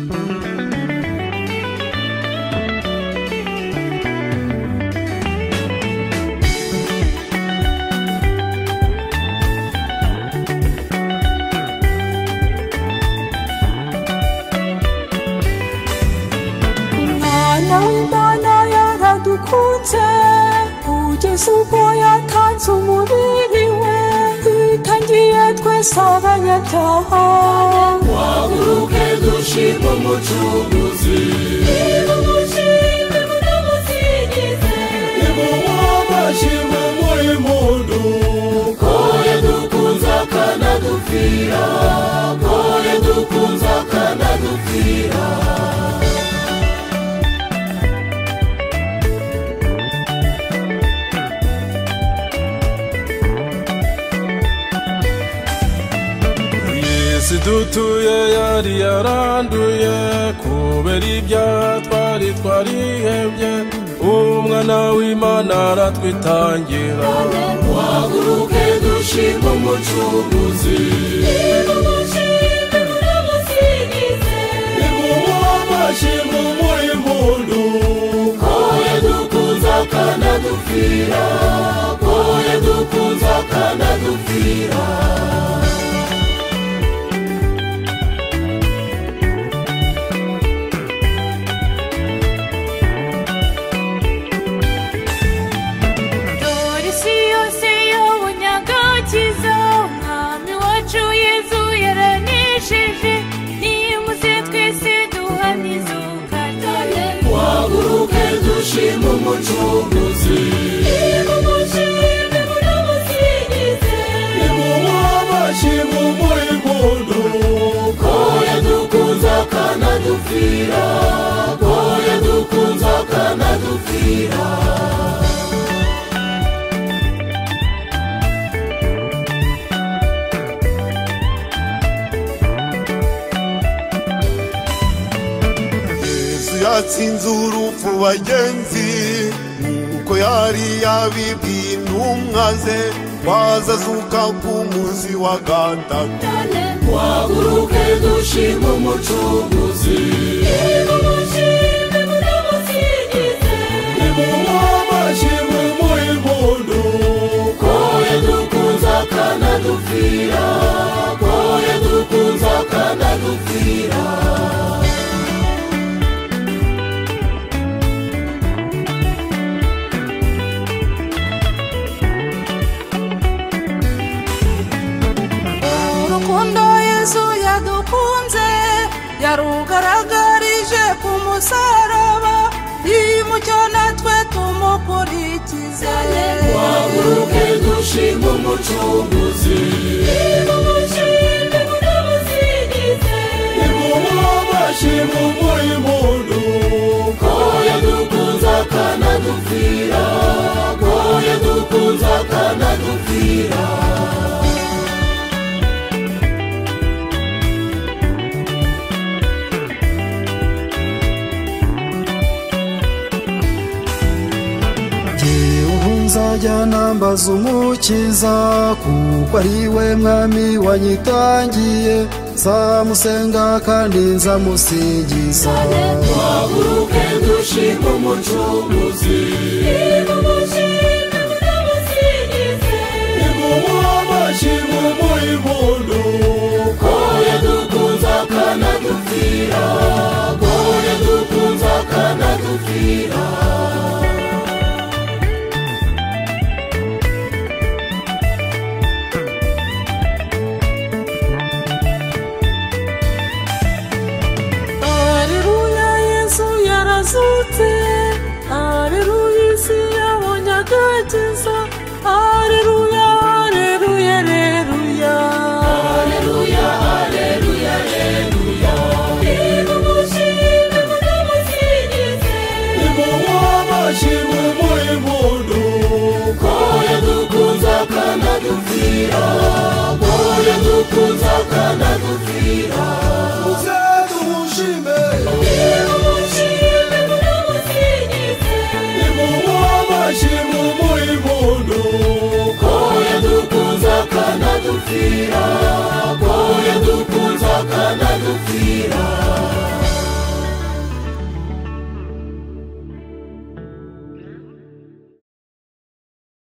kugeza ubwo yatanze umubiri we twitangiye twese abanyabyaha waguruke dushime umucunguzi nimushime munamusingize nimumwamashime muri mundu ko yadukunze akanadupfira ko yadukunze akanadupfira dutuye yari yaranduye kubera ibyaha twari twarihebye umwana w'Imana aratwitangira waguruke dushime umucunguzi nimushime munamusingize nimumwamashime muri mundu ko yadukunze akanadupfira ko yadukunze akanadupfira dushime umucunguzi nimushime munamusingize nimumwamashime muri mundu ko yadukunze akanadupfira ko yadukunze akanadupfira yatsinze urupfu bagenzi nuko yari yabibwiye intumwa ze bazazuka ku munsi wa gatatu waguruke dushime umucunguzi nimushime munamusingize nimumwamashime muri mundu ko yadukunze akanadupfira ko yadukunze akanadupfira yarugaragarije ku musaraba nimucyo natwe tumukurikize waguruke dushime umucunguzi nimushime munamusingize nimumwamashime muri mundu ko yadukunze akanadupfira ko yadukunze akanadupfira nzajya nambaza umukiza kuko ari we mwami wanyitangiye nzamusenga kandi nzamusingiza waguruke dushime umucunguzi nimushime munamusingize nimumwamashime muri mundu ko yadukunze akanadupfira ko yadukunze akanadupfira Haleluya isi yabonye agakiza haleluya haleluya haleluya haleluya haleluya haleluya nimushime munamusingize nimumwamashime muri mundu ko yadukunze akanadupfira ko yadukunze akanadupfira muze dushime nimumwamashime muri mundu ko yadukunze akanadupfira ko yadukunze akanadupfira